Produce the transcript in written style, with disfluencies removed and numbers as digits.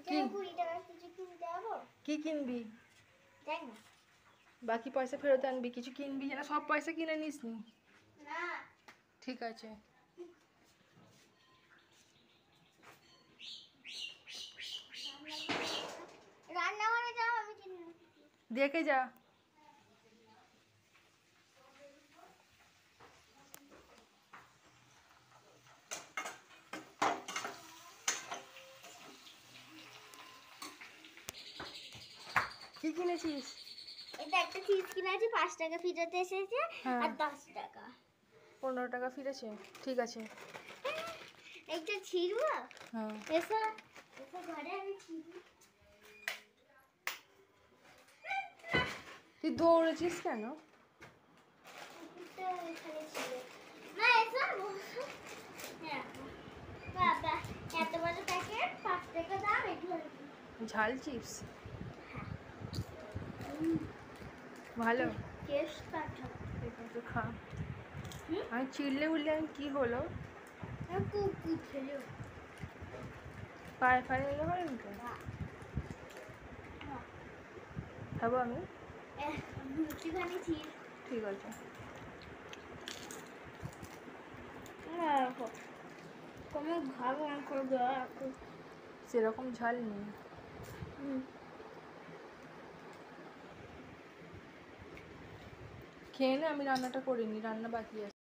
কি 20 টাকা কিছু কিনতে যাবো। কি কিনবি? দেখ না। বাকি পয়সা ফেরত আনবি, কিছু কিনবি না, সব পয়সা কিনে নিস নি। না। ঠিক আছে। রান্নাঘরে যাও, আমি কিনে দেখে যা। কি কিনেছিস? এটা একটা চিজ কিনেছি, 5 টাকা ফেরত এসেছে। হ্যাঁ। আর 10 টাকা। 15 টাকা ফিরেছে। ঠিক আছে। একটা ছিড়ব। হ্যাঁ। এসো এসো ঘরে, আমি ছিড়ব। তুই দৌড়েছিস কেন? কুকুরটা এখানে ছিল। মা এসো বসো। হ্যাঁ বাবা, এত বড় প্যাকেট, 5 টাকা দাম। একটু ঝাল চিপস ভালো। টেস্ট পাঠাও। ঠিক আছে, খা। আমি চিল্লে উঠলে আমি কি হলো? কুকুর খেলো। পায়ে ফায়ে এলো হয় তো। খাবো আমি। একটুখানি ছিড়। ঠিক আছে। কোনো ভালো করে দেওয়া। সেরকম ঝাল নেই। খেয়ে নে, আমি রান্নাটা করিনি, রান্না বাকি আছে।